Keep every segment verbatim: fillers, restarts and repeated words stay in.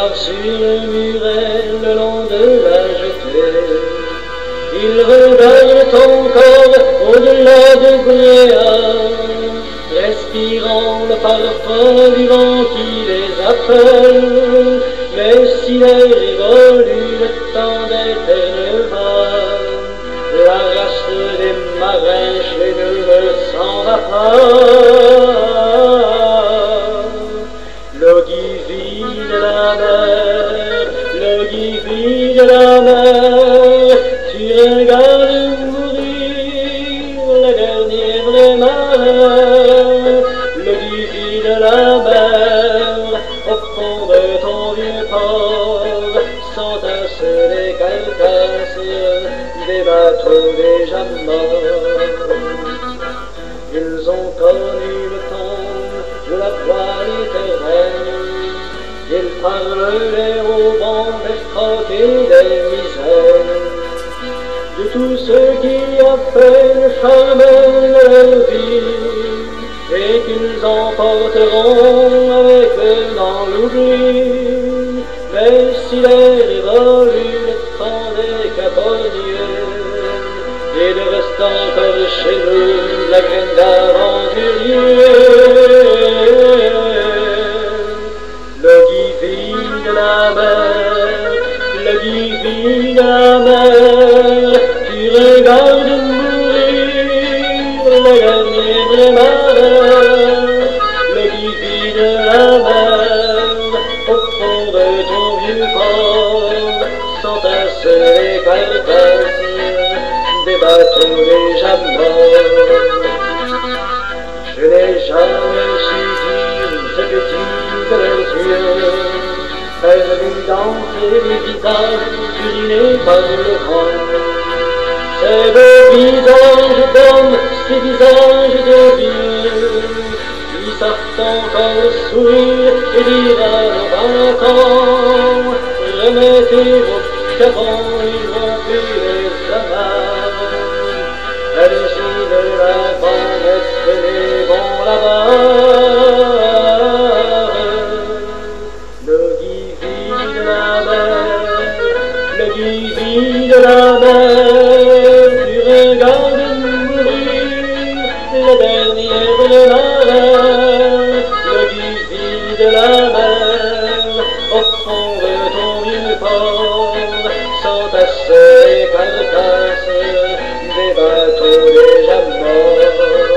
soir sur le muret le long de la jetée, ils regardent encore au-delà de Bréal, respirant le parfum du vent qui les appelle. Mais si l'air évolue, le temps d'éternel va, la race des marins chez nous ne s'en va pas. Le qui vit de la mer, le qui vit de la mer, tu regardes mourir le dernier vrai marin. Le qui vit de la mer, au fond de ton vieux port, s'entassent les carcasses des bateaux déjà morts. Ils ont connu le temps de la voile éternelle, ils parleraient au vent des fautes et des misères, de tous ceux qui appellent charme de leur vie, et qu'ils emporteront avec eux dans l'oubli. Mais si l'air évolue le temps des caponniers, il reste encore chez nous la graine d'aventurier. Le qui vit de la mer, le qui vit de la mer, tu regardes mourir le dernier vrai marin. Le qui vit de la mer, au fond de ton vieux port, s'entassent les carcasses des bateaux déjà morts. Je n'ai jamais su dire ce que disent leurs yeux, perdus dans ces visages urinés par le vent. Ces beaux visages d'hommes, ces visages de vieux, qui savent encore sourire et dire à nos vingt ans, remettez vos capons, ils vont plus les amarres. Allez-y de l'avant, laissez-les bons là-bas. Le qui vit de la mer, le qui vit de la mer, tu regardes mourir le dernier vrai marin. Le qui vit de la mer, au fond de ton vieux port, s'entassent les carcasses des bateaux déjà morts.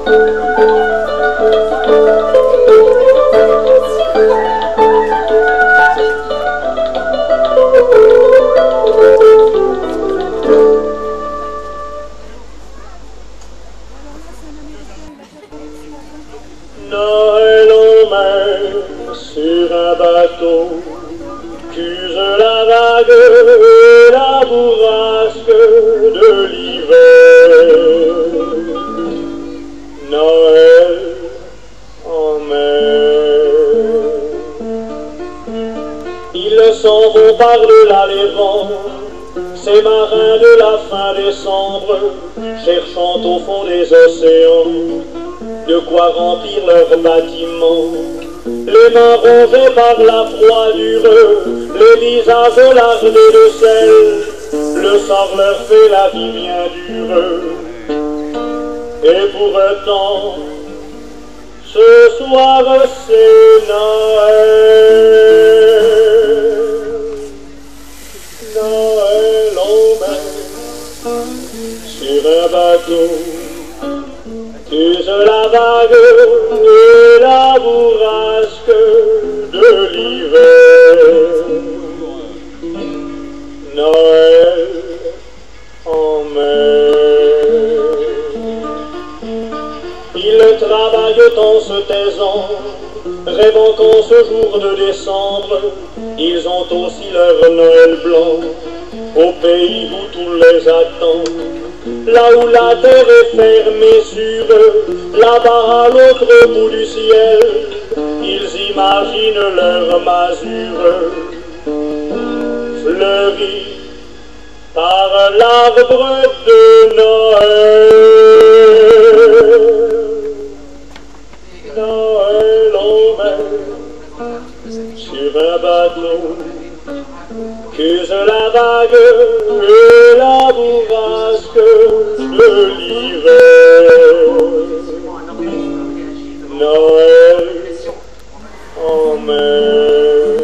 Noël en mer sur un bateau, qu'use la vague et la bourrasque de l'hiver. Noël en mer. Ils s'en vont par-delà les vents, ces marins de la fin décembre, cherchant au fond des océans de quoi remplir leurs bâtiments. Les mains rongées par la froidure, les visages lardés de sel, le sort leur fait la vie bien dure. Et pourtant, ce soir c'est Noël. Noël en mer, sur un bateau, qu'use la vague et la bourrasque de l'hiver. Noël en mer. Ils travaillent en se taisant, rêvant qu'en ce jour de décembre, ils ont aussi leur Noël blanc, au pays où tout les attend. Là où la terre est fermée sur eux, là-bas à l'autre bout du ciel, ils imaginent leur masure fleurie par l'arbre de Noël. Noël en mer, sur un bateau, qu'use la vague et la bourrasque de l'hiver. Noël en mer.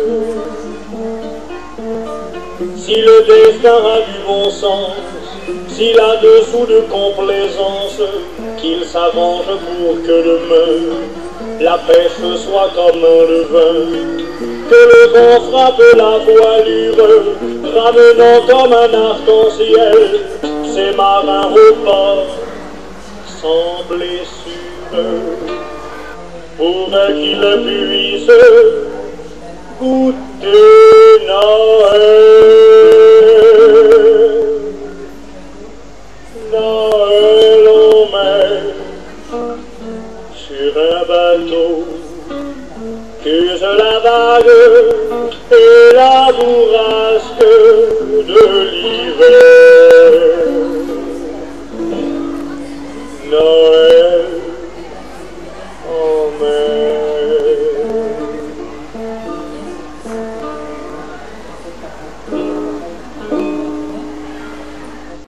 Si le destin a du bon sens, s'il a dessous de complaisance, qu'il s'arrange pour que demain la pêche soit comme un levain, que le vent frappe la voilure, ramenant comme un arc-en-ciel ces marins au port sans blessure, pour qu'ils puissent goûter Noël. Noël en mer, sur un bateau, qu'use la vague et la bourrasque de l'hiver.